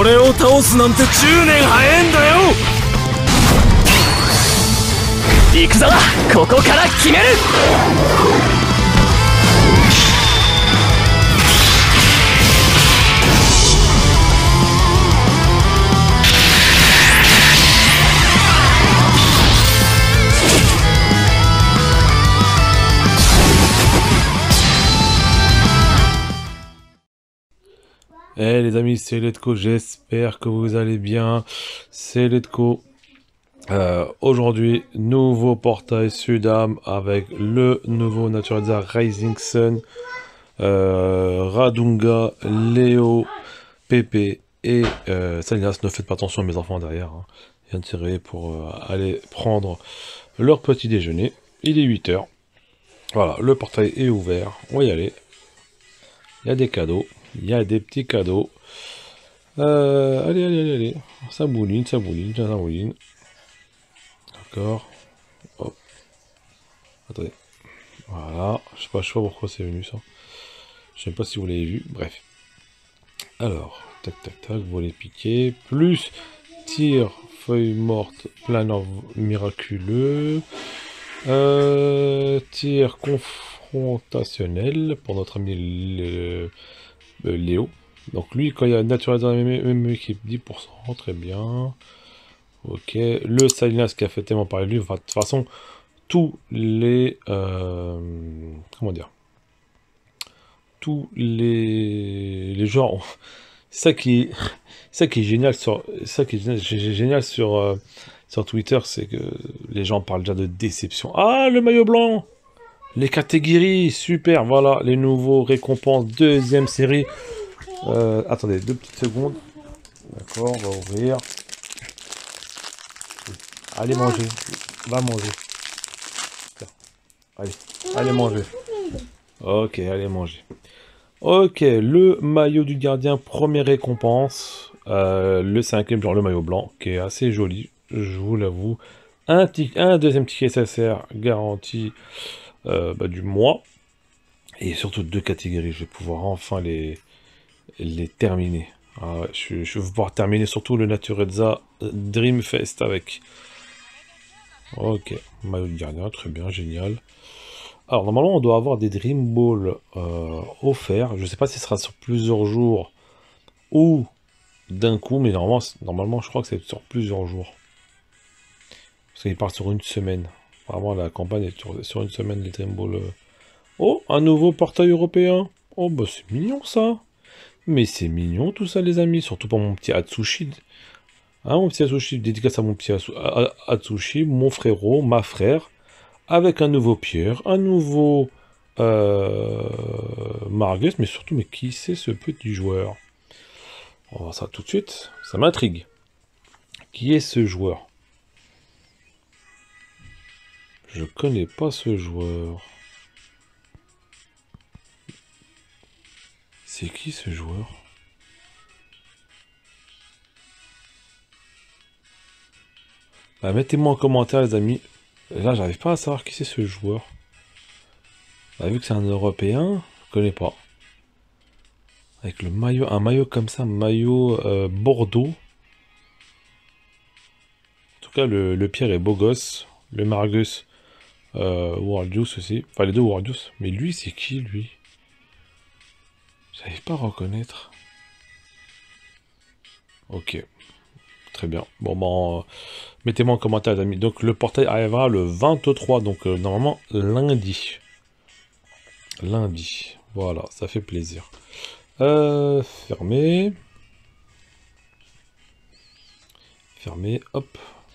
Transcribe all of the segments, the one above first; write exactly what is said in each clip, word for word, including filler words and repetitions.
俺を倒すなんてじゅうねん早えんだよ。行くぞ、ここから決める。 Eh les amis, c'est Letco, j'espère que vous allez bien. C'est Letco. Euh, Aujourd'hui, nouveau portail Sudam avec le nouveau Naturaliza Rising Sun, euh, Radunga, Léo, Pépé et euh, Salinas. Ne faites pas attention à mes enfants derrière. Hein. Ils viennent tirer pour euh, aller prendre leur petit déjeuner. Il est huit heures. Voilà, le portail est ouvert. On va y aller. Il y a des cadeaux. Il y a des petits cadeaux. Euh, allez, allez, allez, allez. Ça bouline, ça bouline, ça bouline. D'accord. Hop. Attendez. Voilà. Je sais pas, je sais pas pourquoi c'est venu ça. Je sais pas si vous l'avez vu. Bref. Alors, tac, tac, tac. Volet piqué. Plus tir, feuille morte, planeur miraculeux. Euh, tir confrontationnel pour notre ami le... Euh, Léo. Donc lui, quand il y a naturel dans la même, même équipe, dix pour cent, très bien. Ok. Le Salinas qui a fait tellement parler de lui. Enfin, de toute façon, tous les... Euh, comment dire Tous les, les joueurs... Ont... C'est ça qui... ça qui est génial sur... Ça qui est génial, génial sur, euh, sur Twitter, c'est que les gens parlent déjà de déception. Ah, le maillot blanc! Les catégories, super, voilà, les nouveaux récompenses, deuxième série. Euh, attendez, deux petites secondes. D'accord, on va ouvrir. Allez manger, va manger. Allez, allez manger. Ok, allez manger. Ok, le maillot du gardien, première récompense. Euh, le cinquième, genre le maillot blanc, qui est assez joli, je vous l'avoue. Un, un deuxième ticket S S R garanti. Euh, bah, du mois, et surtout deux catégories, je vais pouvoir enfin les, les terminer. Ah ouais, je, je vais pouvoir terminer surtout le Naturaliza Dreamfest avec. Ok, maillot de gardien, très bien, génial. Alors normalement on doit avoir des Dream Balls euh, offerts, je sais pas si ce sera sur plusieurs jours ou d'un coup, mais normalement, normalement je crois que c'est sur plusieurs jours. Parce qu'il part sur une semaine. Vraiment, la campagne est sur, sur une semaine, les Dream Balls. Euh... Oh, un nouveau portail européen. Oh, bah c'est mignon, ça. Mais c'est mignon, tout ça, les amis. Surtout pour mon petit Atsushi. Hein, mon petit Atsushi, dédicace à mon petit Atsushi, mon frérot, ma frère. Avec un nouveau Pierre, un nouveau euh, Margus. Mais surtout, mais qui c'est ce petit joueur? On va voir ça tout de suite. Ça m'intrigue. Qui est ce joueur? Je connais pas ce joueur. C'est qui ce joueur? Bah, mettez-moi en commentaire les amis. Là j'arrive pas à savoir qui c'est ce joueur. Bah, vu que c'est un Européen, je connais pas. Avec le maillot, un maillot comme ça, un maillot euh, Bordeaux. En tout cas le, le Pierre est beau gosse. Le Margus. Euh, Wardius aussi, enfin les deux Wardius, mais lui c'est qui lui? J'arrive pas à reconnaître. Ok, très bien. Bon ben, euh, mettez-moi en commentaire les amis. Donc le portail arrivera le vingt-trois, donc euh, normalement lundi. Lundi, voilà, ça fait plaisir. Euh, fermé. Fermé, hop.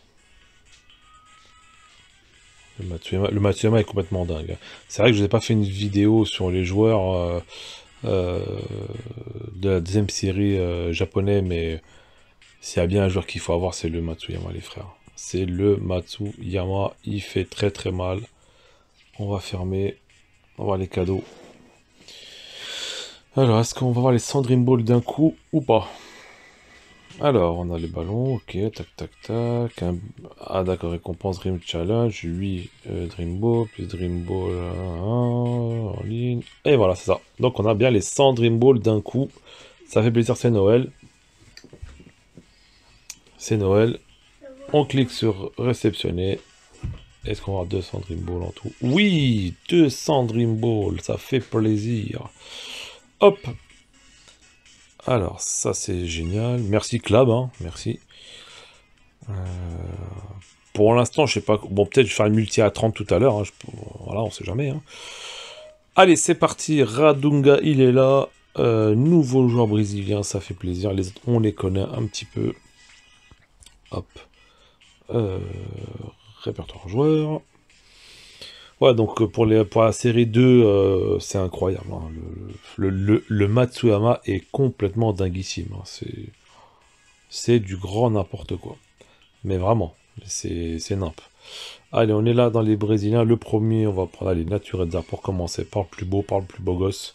Le Matsuyama, le Matsuyama est complètement dingue. C'est vrai que je n'ai pas fait une vidéo sur les joueurs euh, euh, de la deuxième série euh, japonais, mais s'il y a bien un joueur qu'il faut avoir, c'est le Matsuyama, les frères. C'est le Matsuyama, il fait très très mal. On va fermer, on va voir les cadeaux. Alors, est-ce qu'on va voir les cent Dream Balls d'un coup ou pas? Alors, on a les ballons, ok, tac, tac, tac. Un... Ah, d'accord, récompense Dream Challenge, huit euh, Dream Ball, plus Dream Ball un, en ligne. Et voilà, c'est ça. Donc, on a bien les cent Dream Balls d'un coup. Ça fait plaisir, c'est Noël. C'est Noël. On clique sur réceptionner. Est-ce qu'on va avoir deux cents Dream Ball en tout? Oui, deux cents Dream Ball, ça fait plaisir. Hop. Alors, ça c'est génial. Merci Club, hein, merci. Euh, pour l'instant, je sais pas... Bon, peut-être je vais faire une multi à trente tout à l'heure. Hein, je... Voilà, on sait jamais. Hein. Allez, c'est parti. Radunga, il est là. Euh, nouveau joueur brésilien, ça fait plaisir. Les autres, on les connaît un petit peu. Hop. Euh, répertoire joueur. Ouais, donc pour, les, pour la série deux, euh, c'est incroyable. Hein. Le, le, le, le Matsuyama est complètement dinguissime. Hein. C'est du grand n'importe quoi. Mais vraiment, c'est nimp. Allez, on est là dans les Brésiliens. Le premier, on va prendre les Natureza pour commencer. Par le plus beau, par le plus beau gosse.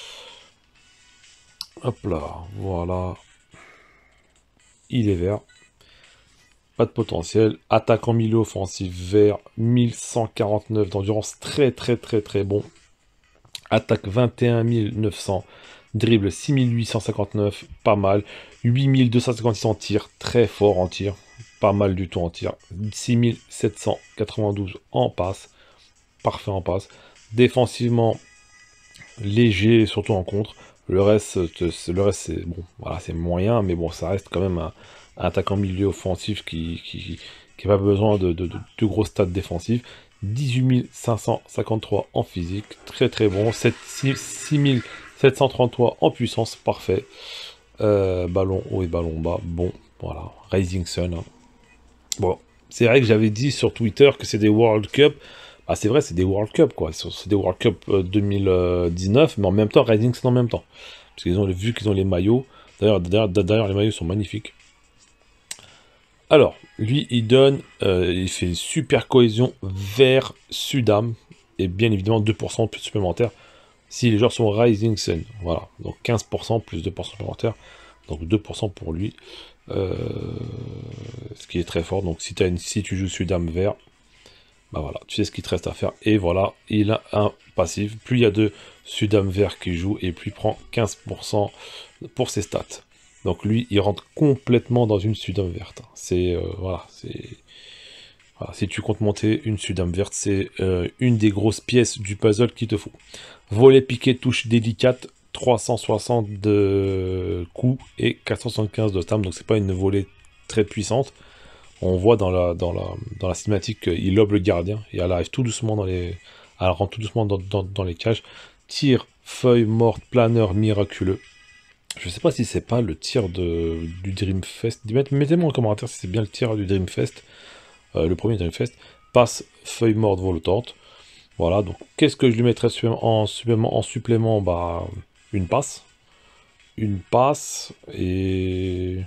Hop là, voilà. Il est vert. Pas de potentiel. Attaque en milieu offensif vert. mille cent quarante-neuf d'endurance. Très très très très bon. Attaque vingt et un mille neuf cents. Dribble six mille huit cent cinquante-neuf. Pas mal. huit mille deux cent cinquante-six en tir. Très fort en tir. Pas mal du tout en tir. six mille sept cent quatre-vingt-douze en passe. Parfait en passe. Défensivement, léger, surtout en contre. Le reste, le reste c'est bon, voilà, c'est moyen, mais bon, ça reste quand même un, un attaquant milieu offensif qui qui qui n'a pas besoin de, de, de, de gros stats défensifs. dix-huit mille cinq cent cinquante-trois en physique, très très bon. six mille sept cent trente-trois en puissance, parfait. Euh, ballon haut et ballon bas, bon, voilà. Rising Sun. Hein. Bon, c'est vrai que j'avais dit sur Twitter que c'est des World Cup. Ah, c'est vrai, c'est des World Cup, quoi. C'est des World Cup euh, deux mille dix-neuf, mais en même temps, Rising Sun en même temps. Parce qu'ils ont vu qu'ils ont les maillots. D'ailleurs, d'ailleurs, les maillots sont magnifiques. Alors, lui, il donne, euh, il fait super cohésion vers Sudam, et bien évidemment deux pour cent plus supplémentaire si les joueurs sont Rising Sun. Voilà, donc quinze pour cent plus deux pour cent supplémentaire, donc deux pour cent pour lui, euh, ce qui est très fort. Donc si, as une, si tu joues Sudam vert, bah voilà, tu sais ce qu'il te reste à faire, et voilà, il a un passif. Plus il y a de Sudam vert qui joue, et plus il prend quinze pour cent pour ses stats. Donc lui, il rentre complètement dans une Sudam verte. C'est euh, voilà, c'est voilà, si tu comptes monter une Sudam verte, c'est euh, une des grosses pièces du puzzle qu'il te faut. Volet piqué, touche délicate, trois cent soixante de coups et quatre cent soixante-quinze de stam. Donc c'est pas une volée très puissante. On voit dans la dans la dans la cinématique qu'il lobe le gardien et elle arrive tout doucement dans les, elle rentre tout doucement dans, dans, dans les cages. Tir, feuille morte, planeur miraculeux. Je sais pas si c'est pas le tir de, du Dreamfest. Mettez-moi en commentaire si c'est bien le tir du Dreamfest. Euh, le premier Dreamfest. Passe, feuille morte, volotante. Voilà, donc qu'est-ce que je lui mettrais en supplément, en supplément? Bah, une passe. Une passe et...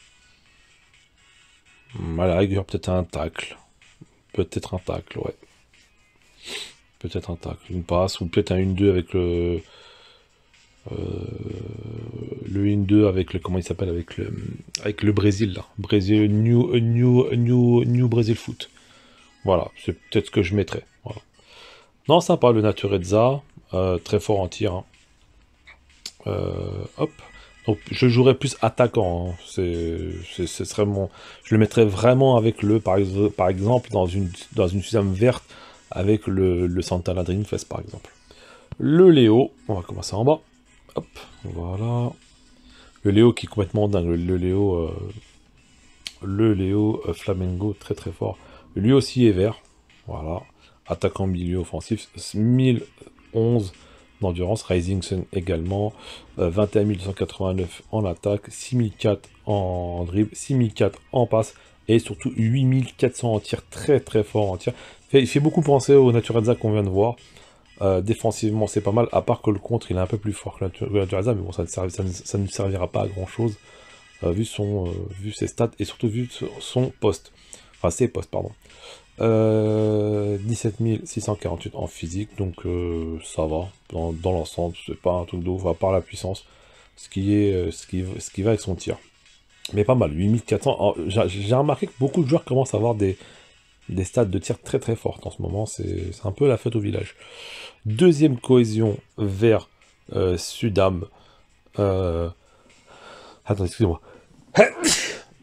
à la rigueur, peut-être un tacle. Peut-être un tacle, ouais. Peut-être un tacle. Une passe, ou peut-être un un deux avec le... Euh, le un deux avec le, comment il s'appelle, avec le avec le Brésil là, Brésil, New New New New Brésil Foot. Voilà, c'est peut-être ce que je mettrais. Voilà. Non, sympa le Natureza, euh, très fort en tir. Hein. Euh, hop. Donc je jouerais plus attaquant. Hein. C'est, ce serait mon, je le mettrais vraiment avec le, par, par exemple, dans une dans une Sudam verte avec le le Santana Dreamfest par exemple. Le Léo, on va commencer en bas. Hop, voilà. Le Léo qui est complètement dingue. Le, le Léo, euh, le Léo euh, Flamengo, très très fort. Lui aussi est vert. Voilà. Attaquant milieu offensif. mille onze d'endurance. Rising Sun également. Euh, vingt et un mille deux cent quatre-vingt-neuf en attaque. six mille quatre en dribble. six mille quatre en passe. Et surtout huit mille quatre cents en tir. Très très fort en tir. Il fait beaucoup penser au Natureza qu'on vient de voir. Euh, défensivement c'est pas mal, à part que le contre il est un peu plus fort que le Natureza, mais bon ça ne, servi, ça, ne, ça ne servira pas à grand chose euh, vu, son, euh, vu ses stats et surtout vu son poste, enfin ses postes pardon. Euh, dix-sept mille six cent quarante-huit en physique, donc euh, ça va, dans, dans l'ensemble c'est pas un truc de ouf, à part la puissance, ce qui, est, euh, ce, qui, ce qui va avec son tir. Mais pas mal, huit mille quatre cents, j'ai remarqué que beaucoup de joueurs commencent à avoir des des stats de tir très très fortes en ce moment, c'est un peu la fête au village. Deuxième cohésion vers euh, Sudam. Euh... Attends, excusez-moi.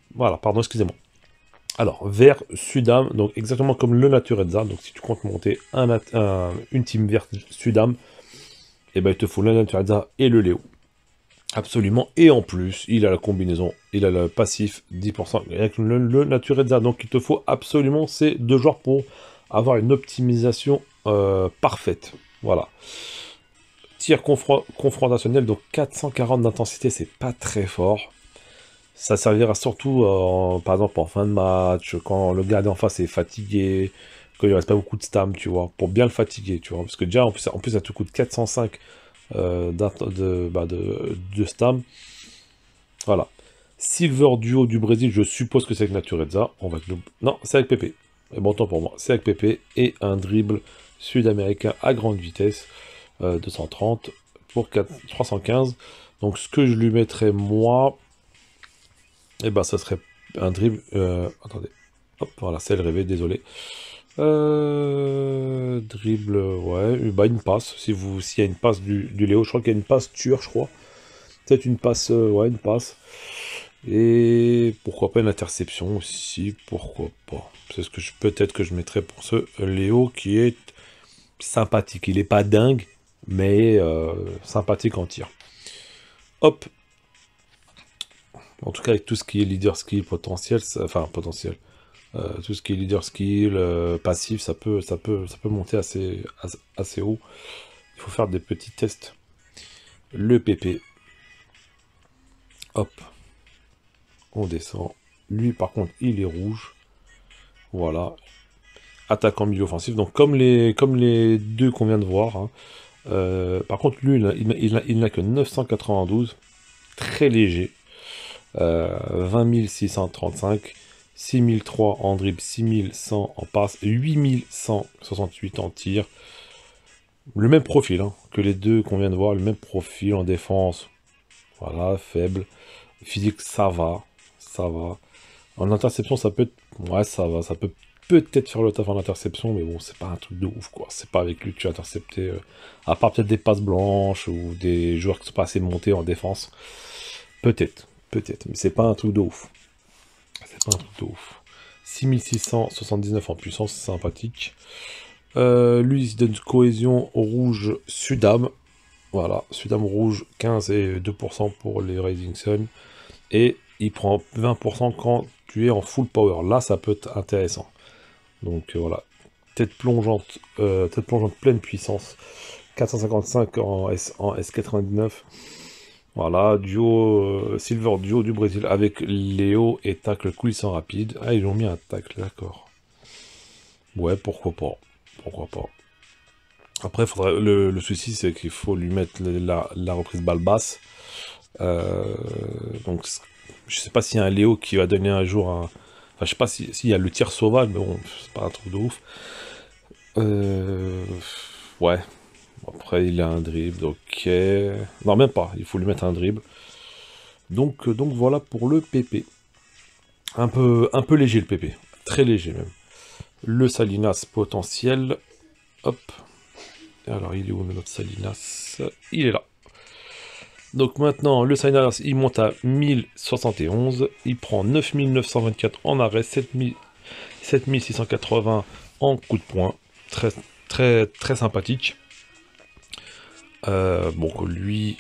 Voilà, pardon, excusez-moi. Alors, vert Sudam, donc exactement comme le Naturezza. Donc, si tu comptes monter un, un, une team verte Sudam, et ben il te faut le Naturezza et le Léo. Absolument. Et en plus, il a la combinaison, il a le passif dix pour cent avec le, le Naturezza. Donc, il te faut absolument ces deux joueurs pour avoir une optimisation euh, parfaite. Voilà. Tir confr confrontationnel, donc quatre cent quarante d'intensité, c'est pas très fort. Ça servira surtout, euh, par exemple, en fin de match, quand le gardien en face est fatigué, quand il ne reste pas beaucoup de stam, tu vois, pour bien le fatiguer, tu vois. Parce que déjà, en plus, en plus ça te coûte quatre cent cinq euh, de, bah de, de stam. Voilà. Silver Duo du Brésil, je suppose que c'est avec Naturezza. On va... Non, c'est avec Pépé. Et bon temps pour moi. C'est avec Pépé et un dribble sud-américain à grande vitesse, euh, deux cent trente pour trois cent quinze. Donc, ce que je lui mettrais, moi... Et eh ben ça serait un dribble... Euh, attendez. Hop, voilà, c'est le rêvé, désolé. Euh, dribble, ouais. Bah une passe, si vous s'il y a une passe du, du Léo, je crois qu'il y a une passe tueur, je crois. Peut-être une passe, euh, ouais, une passe. Et pourquoi pas une interception aussi, pourquoi pas. C'est ce que je peut-être que je mettrais pour ce Léo qui est sympathique. Il est pas dingue, mais euh, sympathique en tir. Hop. En tout cas, avec tout ce qui est leader skill potentiel, ça, enfin potentiel, euh, tout ce qui est leader skill, euh, passif, ça peut, ça peut, ça peut monter assez, assez, assez haut. Il faut faire des petits tests. Le P P. Hop. On descend. Lui, par contre, il est rouge. Voilà. Attaquant milieu offensif. Donc, comme les, comme les deux qu'on vient de voir. Hein. Euh, par contre, lui, il n'a il n'a que neuf cent quatre-vingt-douze. Très léger. Euh, vingt mille six cent trente-cinq, six mille trois en dribble, six mille cent en passe, huit mille cent soixante-huit en tir. Le même profil hein, que les deux qu'on vient de voir, le même profil en défense. Voilà, faible. Physique, ça va, ça va. En interception, ça peut être... Ouais, ça va, ça peut peut-être faire le taf en interception, mais bon, c'est pas un truc de ouf, quoi. C'est pas avec lui que tu as intercepté, euh, à part peut-être des passes blanches ou des joueurs qui sont pas assez montés en défense. Peut-être. Peut-être, mais c'est pas un truc de ouf. C'est pas un truc de ouf. six mille six cent soixante-dix-neuf en puissance, c'est sympathique. Euh, lui, il donne cohésion rouge Sudam. Voilà, Sudam rouge, quinze et deux pour cent pour les Rising Sun. Et il prend vingt pour cent quand tu es en full power. Là, ça peut être intéressant. Donc euh, voilà. Tête plongeante, euh, tête plongeante pleine puissance. quatre cent cinquante-cinq en, S, en S quatre-vingt-dix-neuf. Voilà, duo, euh, Silver Duo du Brésil avec Léo et tacle coulissant rapide. Ah, ils ont mis un tacle, d'accord. Ouais, pourquoi pas. Pourquoi pas. Après, faudrait, le, le souci, c'est qu'il faut lui mettre la, la reprise balle basse. Euh, donc, je sais pas s'il y a un Léo qui va donner un jour un... Enfin, je sais pas s'il si y a le tir sauvage, mais bon, c'est pas un truc de ouf. Euh, ouais. Après, il a un dribble, ok. Non, même pas, il faut lui mettre un dribble. Donc, donc voilà pour le P P. Un peu, un peu léger le P P, très léger même. Le Salinas potentiel, hop. Alors, il est où notre Salinas? Il est là. Donc maintenant, le Salinas, il monte à mille soixante et onze. Il prend neuf mille neuf cent vingt-quatre en arrêt, sept mille six cent quatre-vingts en coup de poing. Très, très, très sympathique. Euh, bon, lui,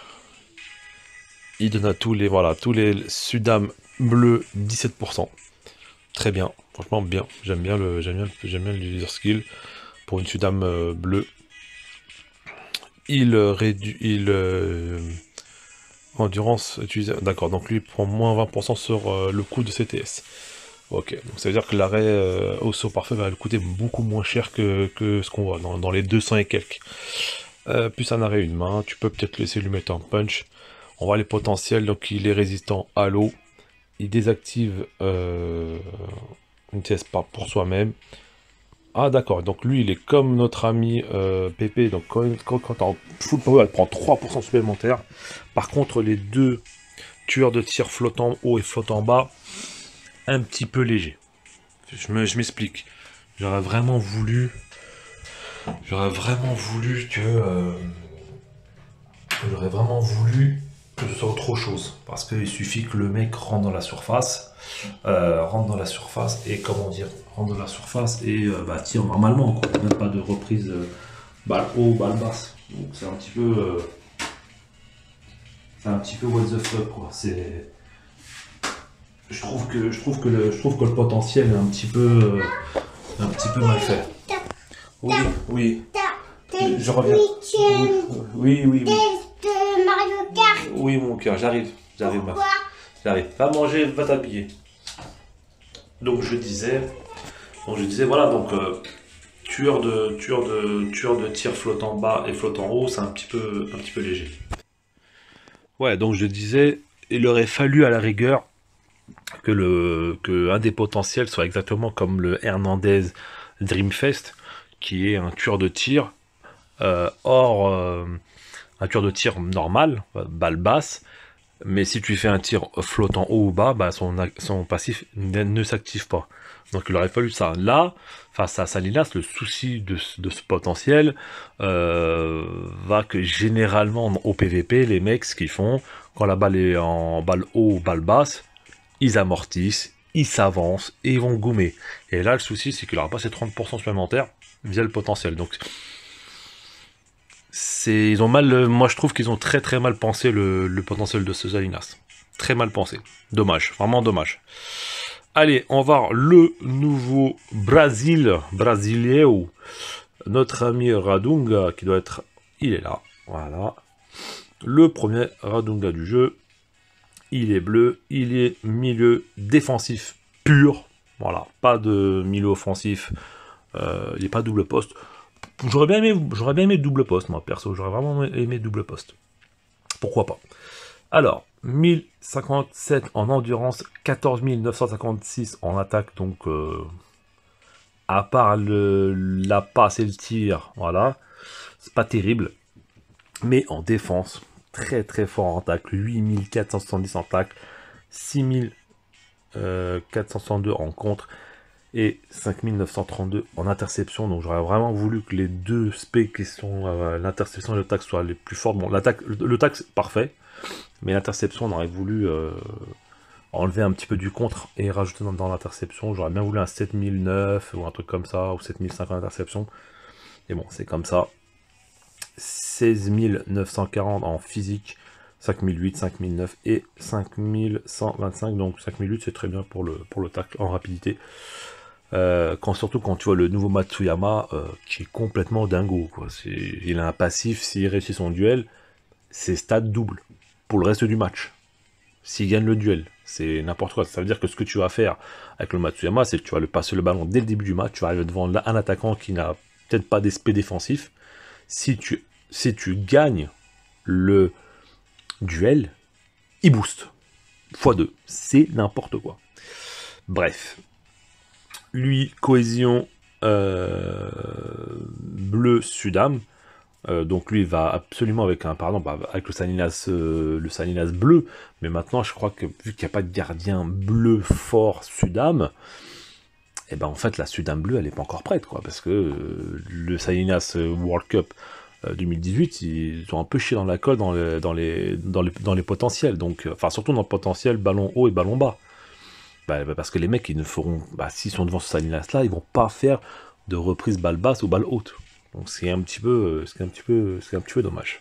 il donne à tous les, voilà, tous les Sudam bleus dix-sept pour cent. Très bien, franchement bien. J'aime bien le, j'aime bien, j'aime bien le leader skill pour une Sudam euh, bleue. Il euh, réduit, il euh, endurance utilisée. D'accord, donc lui il prend moins vingt pour cent sur euh, le coût de C T S. Ok, donc ça veut dire que l'arrêt euh, au saut parfait va lui coûter beaucoup moins cher que, que ce qu'on voit dans, dans les deux cents et quelques. Euh, plus un arrêt une main, tu peux peut-être laisser lui mettre un punch. On voit les potentiels, donc il est résistant à l'eau. Il désactive euh, une T S pas pour soi-même. Ah d'accord, donc lui il est comme notre ami euh, Pépé, donc quand, quand, quand en full power elle prend trois pour cent supplémentaire. Par contre les deux tueurs de tir flottant haut et flottant bas, un petit peu léger. Je m'explique. Je J'aurais vraiment voulu... J'aurais vraiment voulu que... Euh, J'aurais vraiment voulu que ce soit autre chose. Parce qu'il suffit que le mec rentre dans la surface, euh, rentre dans la surface et comment dire, rentre dans la surface et euh, bah, tire normalement, quoi. Même pas de reprise euh, balle haut, balle basse. Donc c'est un petit peu, euh, c'est un petit peu what the fuck, quoi. C'est, je trouve que je trouve que le, je trouve que le potentiel est un petit peu, euh, un petit peu mal fait. Oui, oui. Je reviens. Oui, oui, oui. oui. De Mario Kart. Oui, mon cœur, j'arrive, j'arrive, ma Pourquoi? j'arrive. Va manger, va t'habiller. Donc je disais, donc je disais, voilà, donc euh, tueur de, tueur de, tueur de tir flottant bas et flottant haut, c'est un petit peu, un petit peu léger. Ouais, donc je disais, il aurait fallu à la rigueur que le, que un des potentiels soit exactement comme le Hernandez Dreamfest, qui est un tueur de tir euh, hors euh, un tueur de tir normal, balle basse, mais si tu fais un tir flottant haut ou bas, bah son, son passif ne, ne s'active pas. Donc il aurait fallu ça. Là, face à Salinas, le souci de, de ce potentiel euh, va que généralement au P V P, les mecs, ce qu'ils font, quand la balle est en balle haut ou balle basse, ils amortissent, ils s'avancent et ils vont gommer. Et là, le souci, c'est qu'il n'aura pas ces trente pour cent supplémentaires via le potentiel. Donc, c'est, ils ont mal, moi je trouve qu'ils ont très très mal pensé le, le potentiel de ce Salinas. Très mal pensé. Dommage, vraiment dommage. Allez, on va voir le nouveau Brasil, Brasileiro. Notre ami Radunga, qui doit être, il est là, voilà. Le premier Radunga du jeu. Il est bleu, il est milieu défensif pur. Voilà, pas de milieu offensif. Euh, il n'est pas double poste. J'aurais bien aimé, j'aurais bien aimé double poste, moi, perso. J'aurais vraiment aimé double poste. Pourquoi pas. Alors, mille cinquante-sept en endurance, quatorze mille neuf cent cinquante-six en attaque. Donc, euh, à part le, la passe et le tir, voilà. C'est pas terrible. Mais en défense, très très fort en attaque. huit mille quatre cent soixante-dix en attaque. six mille quatre cent soixante-deux en contre. Et cinq mille neuf cent trente-deux en interception. Donc j'aurais vraiment voulu que les deux specs qui sont euh, l'interception et le tac soient les plus fortes. Bon, l'attaque, le, le tac c'est parfait, mais l'interception on aurait voulu euh, enlever un petit peu du contre et rajouter dans, dans l'interception. J'aurais bien voulu un sept mille neuf ou un truc comme ça, ou sept mille cinq en interception. Et bon, c'est comme ça. seize mille neuf cent quarante en physique, cinq mille huit, cinq mille neuf et cinq mille cent vingt-cinq. Donc cinq mille huit c'est très bien pour le, pour le tac en rapidité. Euh, quand, surtout quand tu vois le nouveau Matsuyama euh, qui est complètement dingo, quoi. Il a un passif, s'il réussit son duel, c'est stade double pour le reste du match. S'il gagne le duel, c'est n'importe quoi. Ça veut dire que ce que tu vas faire avec le Matsuyama, c'est que tu vas le passer le ballon dès le début du match, tu vas arriver devant un attaquant qui n'a peut-être pas d'aspect défensif. Si tu, si tu gagnes le duel, il booste. fois deux. C'est n'importe quoi. Bref. Lui, cohésion euh, bleu Sudam. Euh, donc lui, il va absolument avec un, pardon, bah, avec le Salinas, euh, le Salinas bleu. Mais maintenant, je crois que vu qu'il n'y a pas de gardien bleu fort Sudam, et ben en fait la Sudam bleue, elle n'est pas encore prête, quoi, parce que euh, le Salinas World Cup euh, deux mille dix-huit, ils ont un peu chié dans la colle dans les, dans les, dans les, dans les potentiels. Donc, enfin surtout dans le potentiel ballon haut et ballon bas. Bah, bah parce que les mecs, ils ne feront, bah, s'ils sont devant ce Salinas-là, ils vont pas faire de reprise balle basse ou balle haute. Donc c'est un petit peu, c'est un petit peu, c'est un petit peu dommage.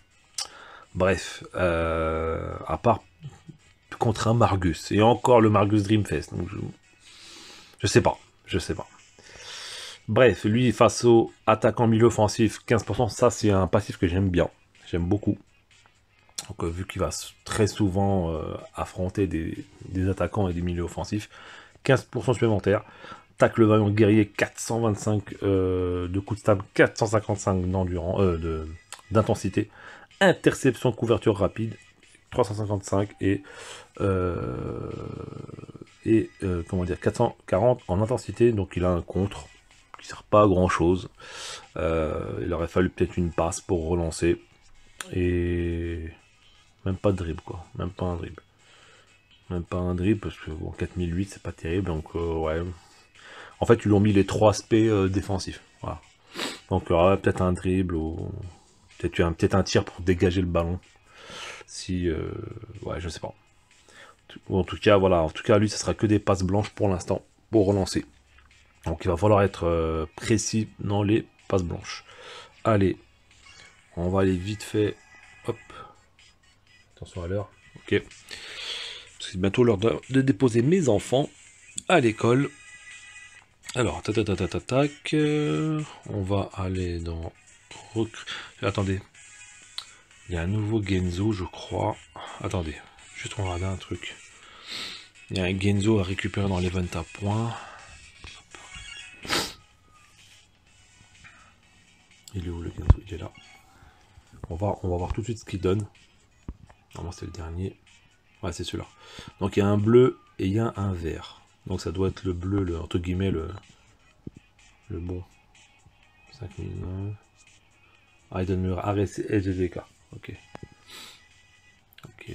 Bref, euh, à part contre un Margus et encore le Margus Dreamfest. Donc je, je sais pas, je sais pas. Bref, lui face au attaquant milieu offensif, quinze pour cent, ça c'est un passif que j'aime bien, j'aime beaucoup. Donc, euh, vu qu'il va très souvent euh, affronter des, des attaquants et des milieux offensifs, quinze pour cent supplémentaire. Tacle vaillant guerrier, quatre cent vingt-cinq euh, de coups de stab, quatre cent cinquante-cinq d'endurance, euh, d'intensité. Interception, couverture rapide, trois cent cinquante-cinq et, euh, et euh, comment dire, quatre cent quarante en intensité. Donc il a un contre qui ne sert pas à grand chose. Euh, il aurait fallu peut-être une passe pour relancer. Et même pas de dribble, quoi. Même pas un dribble. Même pas un dribble, parce que bon, quatre mille huit, c'est pas terrible, donc euh, ouais. En fait, ils lui ont mis les trois aspects euh, défensifs. Voilà. Donc, il y aura peut-être un dribble, ou peut-être un, peut-être un tir pour dégager le ballon. Si, euh, ouais, je sais pas. En tout cas, voilà, en tout cas, lui, ce sera que des passes blanches pour l'instant, pour relancer. Donc, il va falloir être euh, précis dans les passes blanches. Allez, on va aller vite fait. Hop. Attention à l'heure. Ok. C'est bientôt l'heure de, de déposer mes enfants à l'école. Alors, tac, tac, tac, tac, tac. Euh, on va aller dans... Attendez. Il y a un nouveau Genzo, je crois. Attendez. Juste on va regarder un truc. Il y a un Genzo à récupérer dans l'event à points. Il est où le Genzo? Il est là. On va, on va voir tout de suite ce qu'il donne. Normalement c'est le dernier. Ouais, c'est celui-là. Donc il y a un bleu et il y a un vert. Donc ça doit être le bleu, le, entre guillemets, le, le bon. cinq mille neuf. Ah, il donne le R S G D K. Ok. Ok.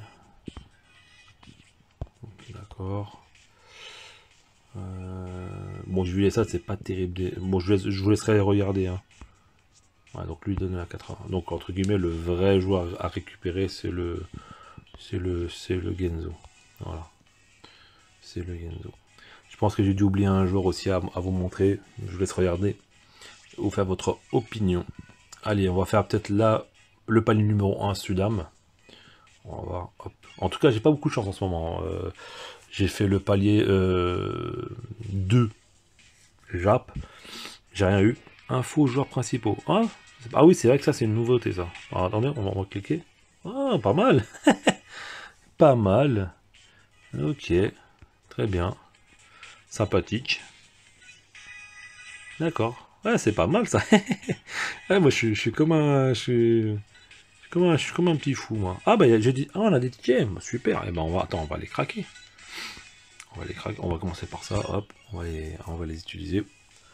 D'accord. Euh... Bon, je lui laisse ça, c'est pas terrible. Bon, je, laisse, je vous laisserai regarder. Hein. Ouais, donc lui donne la quatre-vingts. Donc, entre guillemets, le vrai joueur à récupérer, c'est le... C'est le... C'est le Genzo. Voilà. C'est le Genzo. Je pense que j'ai dû oublier un joueur aussi à, à vous montrer. Je vous laisse regarder. Vous faire votre opinion. Allez, on va faire peut-être là le palier numéro un Sudam. On va voir. Hop. En tout cas, j'ai pas beaucoup de chance en ce moment. Euh, j'ai fait le palier euh, deux Jap. J'ai rien eu. Info joueurs principaux. Ah, ah oui, c'est vrai que ça, c'est une nouveauté, ça. Alors, attendez, on va, on va cliquer. Ah, pas mal. Pas mal. Ok. Très bien. Sympathique. D'accord. Ouais, c'est pas mal, ça. Ouais, moi, je suis, je suis comme un... Je suis... Comme un, je suis comme un petit fou, moi. Ah, bah, j'ai dit... Ah, on a des tickets. Super. Et eh ben, on va... Attends, on va les craquer. On va les craquer. On va commencer par ça. Hop. On va les, on va les utiliser.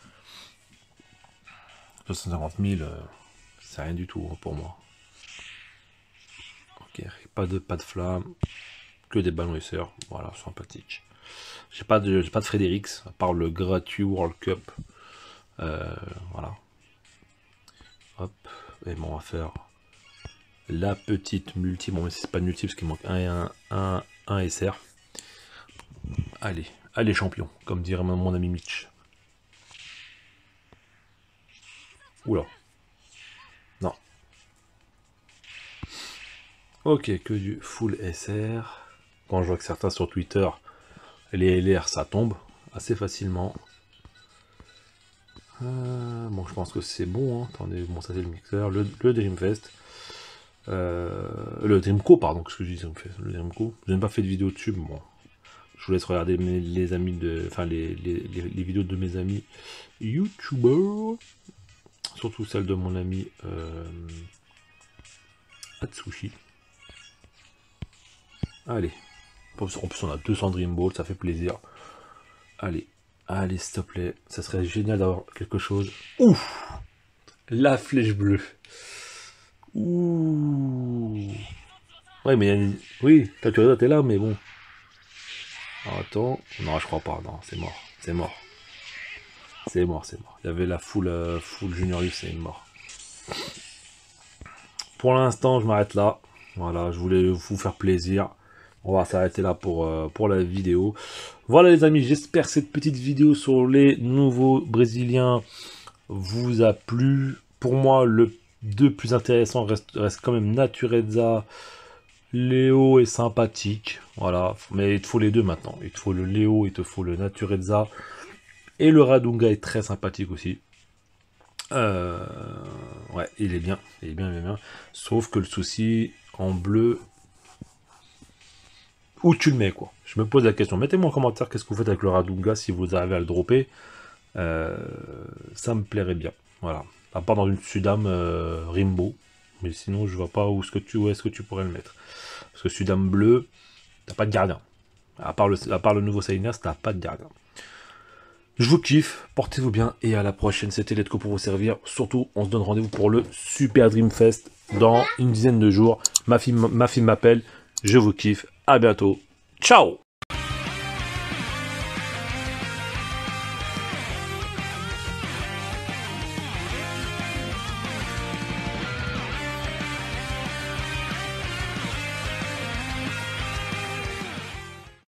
deux cent cinquante mille, euh, c'est rien du tout hein, pour moi. Ok. Pas de, pas de flamme. Que des ballons essers. Voilà, sympathique. J'ai pas de, j'ai pas de Fredericks, à part le gratuit World Cup. Euh, voilà. Hop. Et bon, on va faire la petite multi. Bon, mais c'est pas une multi parce qu'il manque un et un, un, un S R. Allez, allez champion, comme dirait mon ami Mitch. Oula. Non. Ok, que du full S R. Quand je vois que certains sur Twitter, les L R, ça tombe assez facilement. Euh, bon, je pense que c'est bon. Hein. Attendez, bon, ça c'est le mixeur. Le, le Dreamfest. Euh, le Dreamco, pardon, qu'est-ce que je dis Dreamfest, le Dreamco. Je n'ai pas fait de vidéo dessus, mais bon. Je vous laisse regarder mes, les amis de. Enfin, les, les, les, les vidéos de mes amis YouTubers. Surtout celle de mon ami euh, Atsushi. Allez. En plus, on a deux cents Dream Ball, ça fait plaisir. Allez. Allez, s'il te plaît. Ça serait génial d'avoir quelque chose. Ouf! La flèche bleue. Ouh. Ouais, mais il y a une... Oui, toi, tu t'es là, mais bon. Alors, attends. Non, je crois pas. Non, c'est mort. C'est mort. C'est mort, c'est mort. Il y avait la full, euh, full Junior Youth, c'est mort. Pour l'instant, je m'arrête là. Voilà, je voulais vous faire plaisir. On va s'arrêter là pour, euh, pour la vidéo. Voilà les amis, j'espère que cette petite vidéo sur les nouveaux Brésiliens vous a plu. Pour moi, le deux plus intéressant reste, reste quand même Natureza. Léo est sympathique. Voilà, mais il te faut les deux maintenant. Il te faut le Léo, il te faut le Natureza. Et le Radunga est très sympathique aussi. Euh, ouais, il est bien. Il est bien, bien, bien. Sauf que le souci, en bleu... Où tu le mets, quoi. Je me pose la question. Mettez-moi en commentaire qu'est-ce que vous faites avec le Radunga si vous arrivez à le dropper. Euh, ça me plairait bien. Voilà. À part dans une Sudam euh, Rimbo. Mais sinon, je vois pas où est-ce que tu, où est-ce que tu pourrais le mettre. Parce que Sudam bleu, t'as pas de gardien. À part le, à part le nouveau Salinas, t'as pas de gardien. Je vous kiffe, portez-vous bien et à la prochaine. C'était Letco pour vous servir. Surtout, on se donne rendez-vous pour le Super Dream Fest dans une dizaine de jours. Ma fille, ma fille m'appelle. Je vous kiffe. À bientôt. Ciao!